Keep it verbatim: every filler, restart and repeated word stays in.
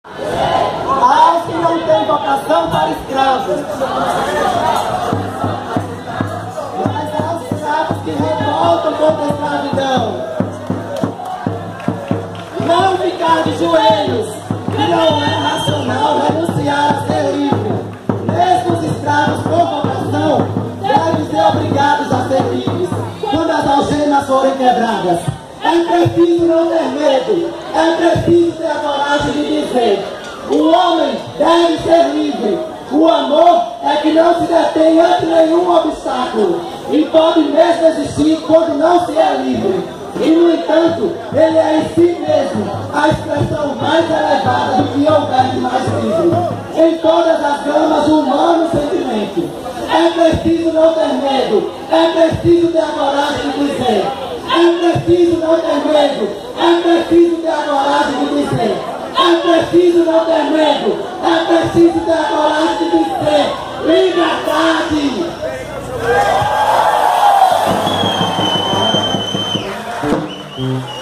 Aos que não têm vocação para escravos, mas aos escravos que revoltam contra a escravidão. Não ficar de joelhos, que não é racional renunciar a ser livre. Mesmo os escravos com vocação devem ser obrigados a ser livres quando as algemas forem quebradas. É preciso não ter medo, é preciso ter a coragem de dizer: o homem deve ser livre. O amor é que não se detém ante nenhum obstáculo e pode mesmo existir quando não se é livre. E, no entanto, ele é em si mesmo a expressão mais elevada do que houver de mais livre. Em todas as gamas do humano sentimento. É preciso não ter medo, é preciso ter a coragem de dizer. É preciso não ter medo, é preciso ter a coragem de dizer. É preciso não ter medo, é preciso ter a coragem de dizer: liberdade! Mm-hmm.